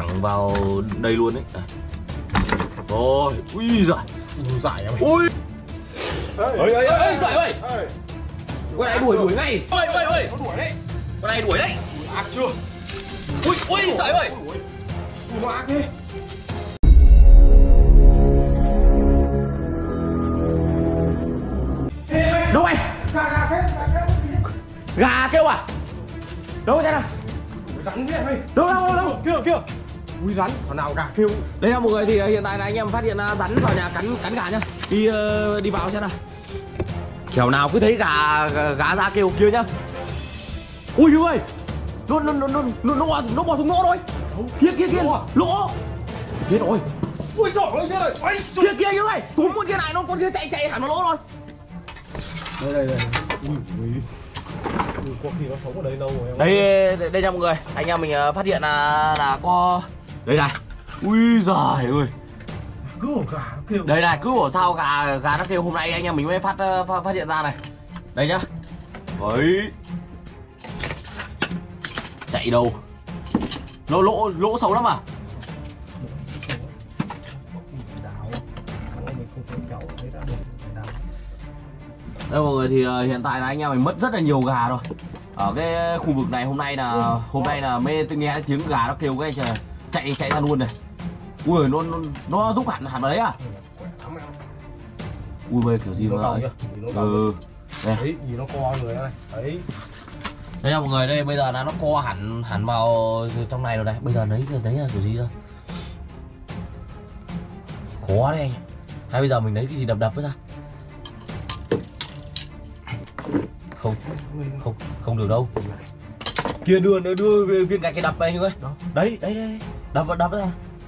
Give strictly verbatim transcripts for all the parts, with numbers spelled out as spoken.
thẳng vào đây luôn đấy. Đây. Rồi, ui giời, giải em. ui, ơi ơi ơi ơi, giời ơi, con này đuổi đuổi ngay, ơi ơi ơi, nó đuổi đấy, con này đuổi đấy, ác chưa? ui ui giời ơi, nó ác thế. đâu anh? Gà kêu à? Đâu ra nào? Rắn thế mày. Đâu đâu đâu đâu? Kia kia. Ui rắn, thằng nào gà kêu. Đây là mọi người, thì hiện tại là anh em phát hiện rắn vào nhà cắn cắn gà nhá. Đi uh, đi vào xem nào. Kiểu nào cứ thấy gà gà, gà ra kêu kia nhá. Ui ơi. Nó nó nó nó nó nó bò, nó bò xuống lỗ rồi. Kia kia kia. Lỗ. Chết rồi. Ui giời ơi, chết rồi. Kia kia kia ơi. Túm con kia này, nó con kia chạy chạy hẳn vào lỗ rồi. Đây đây đây. Ui ui. Ui, có khi nó sống ở đây lâu rồi em. Đây đây, đây nha mọi người, anh em mình phát hiện là là có đây này. Ui giời ơi. Cứ ổ gà kêu. Đây này, cứ bảo sao gà gà nó kêu, hôm nay anh em mình mới phát phát, phát hiện ra này. Đây nhá. Đấy. Chạy đâu? Lỗ lỗ lỗ xấu lắm à? Đây mọi người, thì uh, hiện tại là anh em mình mất rất là nhiều gà rồi. Ở cái khu vực này hôm nay là hôm nay là mê tôi nghe tiếng gà nó kêu cái trời, chạy chạy ra luôn này. Ui nó nó, nó giúp hẳn hẳn vào đấy à? Ui bây kiểu gì mà ừ đây đấy, gì nó co người đây đấy. Đây là mọi người, đây bây giờ là nó co hẳn hẳn vào trong này rồi này. Bây giờ lấy đấy là kiểu gì ra? Khó đấy anh. Hay bây giờ mình lấy cái gì đập đập với ra? Không không không được đâu. Kia đưa nó đưa viên gạch cái đập anh ơi. Đấy đấy đấy, đập vào đập ra.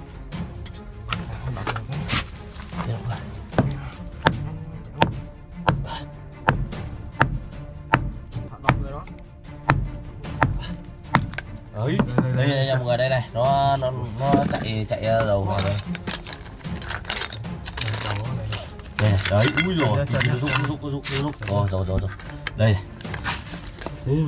Đấy, đây đây nha mọi người, đây này, nó nó nó chạy chạy ra đầu này rồi. Đây này, đấy, ui rồi, nó rút nó rút nó rút nó rút. Rồi rồi rồi rồi. Đây này. Ừ.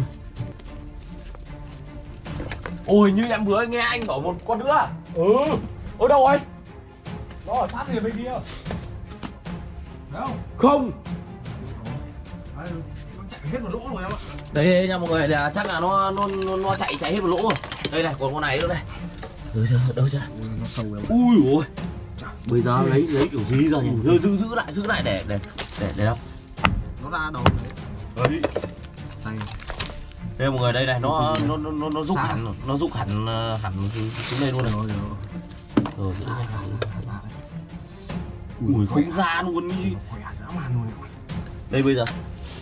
Ôi như em vừa nghe anh bảo một con nữa. Ừ. Ở đâu anh? Nó ở sát thì bên kia. Thấy không? Không. Đấy, nó chạy hết một lỗ rồi em ạ. Đây, đây nha mọi người, là chắc là nó nó nó, nó chạy chạy hết một lỗ rồi. Đây này, còn con này nữa đây. Đâu chưa? Đâu chưa? Ui, nó sâu em. Ui ôi. Bây giờ lấy lấy kiểu gì ra nhỉ? Giữ giữ giữ lại, giữ lại để để để để đâu? Nó ra đầu đấy. Đây. Đây mọi người, đây này, nó nó nó nó rút hẳn, nó rút hẳn hẳn xuống đây luôn này. Rồi rồi. Giữ nha. Ui không ra luôn đi. Đây bây giờ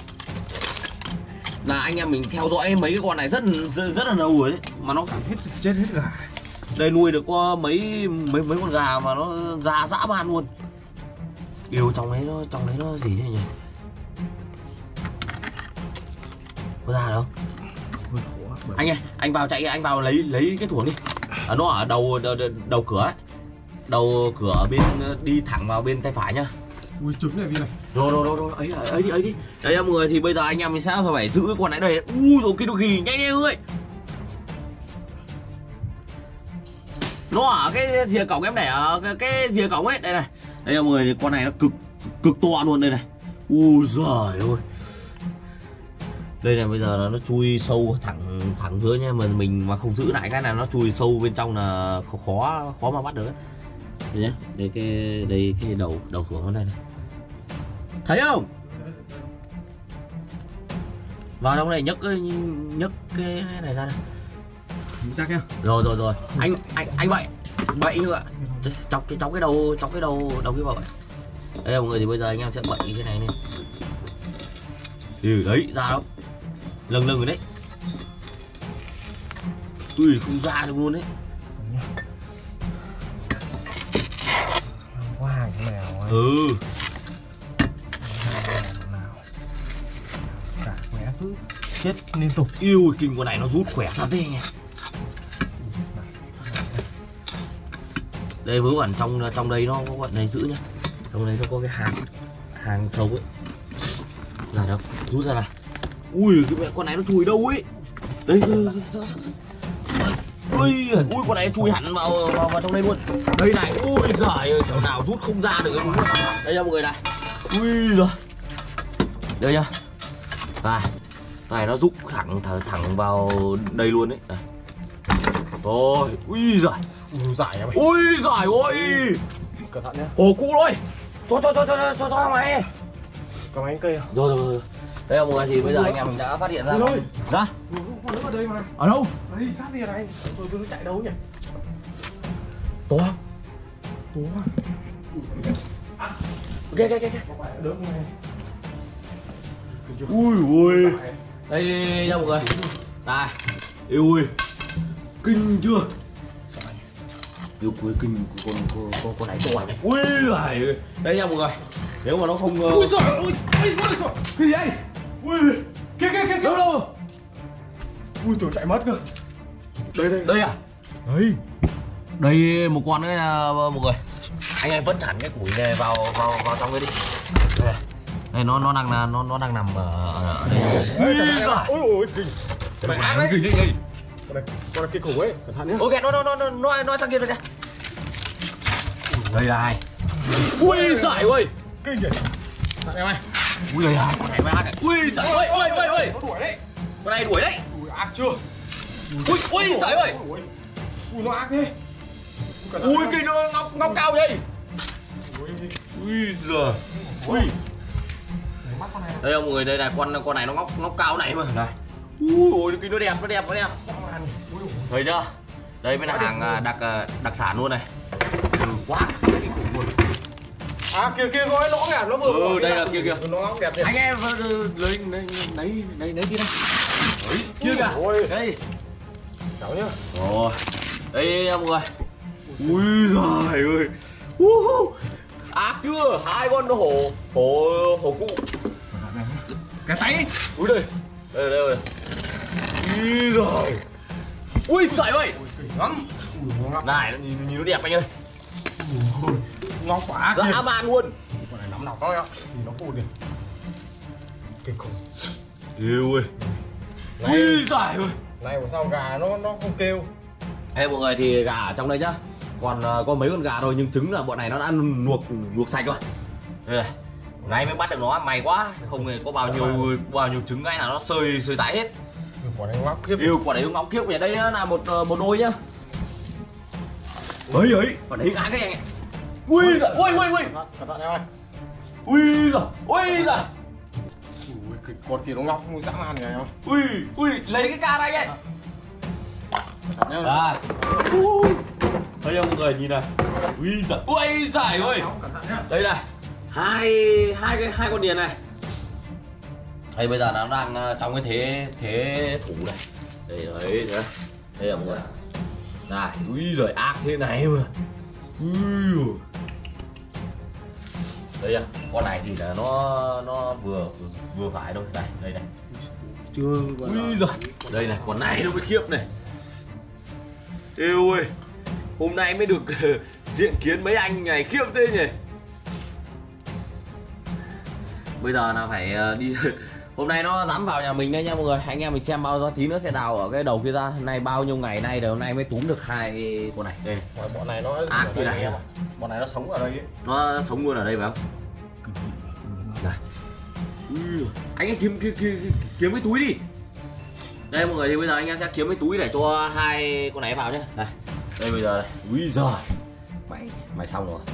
là anh em mình theo dõi mấy cái con này rất rất, rất là lâu rồi đấy, mà nó hết chết hết gà. Đây nuôi được có mấy mấy mấy con gà mà nó già dã man luôn. Điều trong đấy nó trong đấy nó gì thế nhỉ? Có ra đâu? Anh ơi, anh vào chạy, anh vào lấy lấy cái thuồng đi. À, nó ở đầu đầu, đầu cửa ấy. Đầu cửa bên đi thẳng vào bên tay phải nhá. Ui trứng này đi này. Rồi rồi rồi rồi, ấy ấy đi ấy đi. Đấy mọi người, thì bây giờ anh em mình sẽ phải giữ cái con này đây. Ui rồi cái đồ gì nhanh nhanh ơi. Nó ở cái rìa cổng em để ở cái, cái rìa cổng ấy, đây này. Đây mọi người, thì con này nó cực cực to luôn đây này. Ui giời ơi. Đây này, bây giờ là nó chui sâu thẳng thẳng dưới nha, mà mình mà không giữ lại cái này nó chui sâu bên trong là khó khó mà bắt được ấy. Đây nhá, đây cái đây cái đầu đầu xuống bên đây này. Thấy không? Vào trong này nhấc nhấc cái này ra đây. Chắc nhá. Rồi rồi rồi. Anh anh anh bậy. Bậy như ạ. Chọc cái chọc cái đầu chọc cái đầu đầu cái vợ. Đây mọi người, thì bây giờ anh em sẽ bậy cái này lên. Ừ đấy, ra đâu. Lâng lâng rồi đấy. Ui không ra được luôn đấy. Quá hàng cái mèo ấy. Ừ. Cả khỏe cứ chết liên tục. Yêu kinh, con này nó rút khỏe thật đấy anh em. Đây vớ vẩn trong trong đây nó có bọn này giữ nhá. Trong đây nó có cái hàng hàng sâu ấy. Ra đâu? Rút ra nào. Ui cái mẹ con này nó chui đâu ấy. Đây, đây, đây, đây, đây. Ui, ui con này chui hẳn vào vào, vào trong đây luôn. Đây này, ui giời ơi, kiểu nào rút không ra được. Đây nha mọi người này. Ui giời. Đây nhá. Này, này nó rút thẳng thẳng, thẳng vào đây luôn đấy. Này. Rồi, ui giời. Ui dài à mày. Ui giời ơi. Cẩn thận nhá. Hồ cũ thôi. Cho cho cho cho cho cho mày. Cầm anh cây à? Rồi rồi rồi. Đây là mọi người thì bây giờ anh em mình đã phát hiện ra. Rồi. Ra. Con đứng ở đây mà. Ở đâu? Đây sát đây này. Tôi tôi chạy đâu nhỉ? To. To. Kìa kìa kìa kìa. Được này. Ui ui. Đây nha mọi người. Đây. Ui. Kinh chưa? Yêu cuối kinh con con con con này to này. Ui giời. Đây nha mọi người. Nếu mà nó không Ui giời ơi. Ui ui giời. cái gì đây? Ui. Kia kia kia. Đâu đâu? Ui tưởng chạy mất cơ. Đây đây. Đây à? Đây. Đây một con đấy mọi người. Anh em vứt hẳn cái củi này vào vào vào trong đây đi. Đây. Đây nó nó đang là nó nó đang nằm ở, ở đây. Ui giời. Ui ui kinh. Mày ác đấy. Kinh đấy. Con này, con này kia khủng ấy, cẩn thận nhé. Ok, nó nó nó nó nó nó sang kia rồi kìa. Đây này. Ui giời ơi. Kinh nhỉ. Thằng em ơi. Ui giời ơi, con này mới ác đấy. Ui giời ơi, ui ui ui. Nó đuổi đấy. Con này đuổi đấy. Ui ác chưa? Ui ui giời ơi. Ui nó ác thế. Ui kinh nó ngóc ngóc cao vậy. Ui. Ui giời. Ui. Đây mọi người, đây là con con này nó ngóc ngóc cao này mà. Này. Ui ôi kinh nó đẹp, nó đẹp, nó đẹp. Thấy chưa? Đây mới là hàng đặc đặc sản luôn này. Quá kinh khủng luôn. À kia kia có cái lỗ kìa, nó vừa. Ừ, đây là kia kìa. Nó ngóc đẹp thiệt. Anh em lấy lấy lấy lấy lấy kia đây. Đấy, kia kìa. Ôi. Đây. Cháu nhá. Rồi. Đây mọi người. Ui giời ơi. Uh, ác chưa? Hai con hổ hổ hổ cụ. Cái tay. Ui đây. Đây đây đây. Ui giời. Ui giời ơi. Lắm. Này nhìn, nhìn nó đẹp anh ơi. Ngóc quá. Dã man luôn. Con này nắm nọc thôi ạ. Thì nó phun kìa. Kinh khủng. Yêu ơi. Ui giời ơi. Này của sao gà nó nó không kêu. Ê mọi người thì gà ở trong đây nhá. Còn uh, có mấy con gà thôi nhưng trứng là bọn này nó đã luộc luộc sạch rồi. Đây này. Nay mới bắt được nó, may quá. Không thì có bao nhiêu bao nhiêu trứng ngay là nó sơi sơi tái hết. Quả này ngóc khiếp. Yêu quả đấy ngóng khiếp vậy. Đây là một một đôi nhá. Ấy ấy, quả đấy ngã cái anh. Ui giời, ui ui ui. Cẩn thận em ơi. Ui giời, ui giời. Ui con kia nó ngóc dã man này em ơi. Ui ui, lấy cái ca đây anh. Cẩn thận nhá. Đây. Đây mọi người nhìn này. Ui giời, ui giời ơi. Cẩn thận nhá. Đây này. Hai hai cái hai con điền này. Đây bây giờ nó đang trong cái thế thế thủ này. Đây đấy, đấy. Đây là mọi người. Này, ui giời ác thế này mà. Ui. Đây à, con này thì là nó nó vừa vừa phải thôi. Đây, đây này. Chưa. Ui giời. Đây này, con này nó mới khiếp này. Yêu ơi. Hôm nay mới được diện kiến mấy anh này khiếp thế nhỉ. Bây giờ là phải đi. Hôm nay nó dám vào nhà mình đây nha mọi người. Anh em mình xem bao giờ tí nữa sẽ đào ở cái đầu kia ra. Nay bao nhiêu ngày nay rồi hôm nay mới túm được hai con này. Đây này. Bọn này nó ác thế này. Bọn này nó sống ở đây ấy. Nó sống luôn ở đây phải không? Này. Ui, anh ấy kiếm, kiếm, kiếm, kiếm cái túi đi. Đây mọi người thì bây giờ anh em sẽ kiếm cái túi để cho hai con này vào nhé. Đây. Đây bây giờ này. Ui giời. Mày mày xong rồi.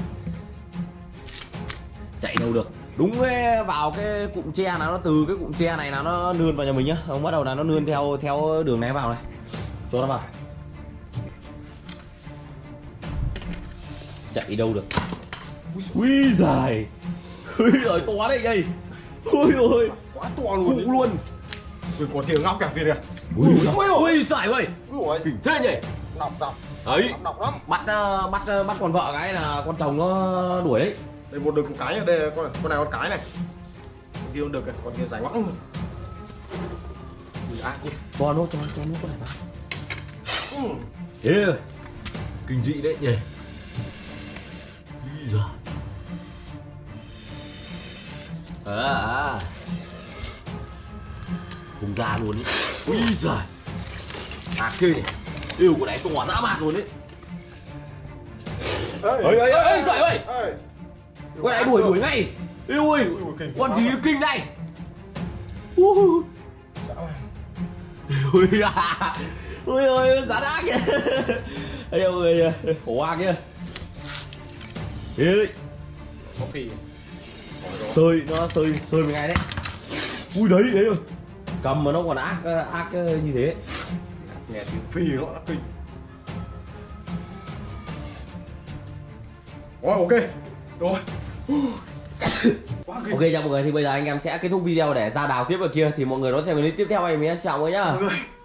Chạy đâu được. Đúng cái vào cái cụm tre nào nó từ cái cụm tre này là nó nươn vào nhà mình nhá. Không bắt đầu là nó nươn theo theo đường này vào này. Cho nó vào. Chạy đâu được. Ui giời. Ui giời to đấy đây. Ui ôi. Quá to luôn. Cụ luôn. Ui con kia ngóc kẹp kia kìa. Ui ui ui giời ơi. Ui ôi. Kinh thế nhỉ. Nọc nọc. Đấy. Nọc nọc lắm. Bắt bắt bắt con vợ cái là con chồng nó đuổi đấy. Đây một đực một cái, đây là con con này con cái này. Con kia con đực này, con kia dài ngoẵng luôn. Ui ác nhỉ. Cho nó cho cho nó con này vào. Ừ. Thế rồi. Kinh dị đấy nhỉ. Ui giời. À à. Cùng ra luôn ý. Ui giời. À kia này. Yêu của này tỏa dã man luôn đấy. Ơi ơi ơi ơi giỏi ơi. ơi. Con này đuổi đuổi ngay. Yêu ơi. Con gì kinh này. Dã man. Ui à. Ui ơi giá đá kìa. Ê ơi khổ hoa kia. Ê. Có phì. Sơi nó sơi sơi một ngày đấy. Ui đấy đấy rồi. Cầm mà nó còn ác ác như thế. Nghe tiếng phì nó đã kinh. Rồi ok. Rồi. Ok chào mọi người, thì bây giờ anh em sẽ kết thúc video để ra đào tiếp ở kia, thì mọi người đón xem clip tiếp theo em nhé. Chào mọi người nhá. Mọi người.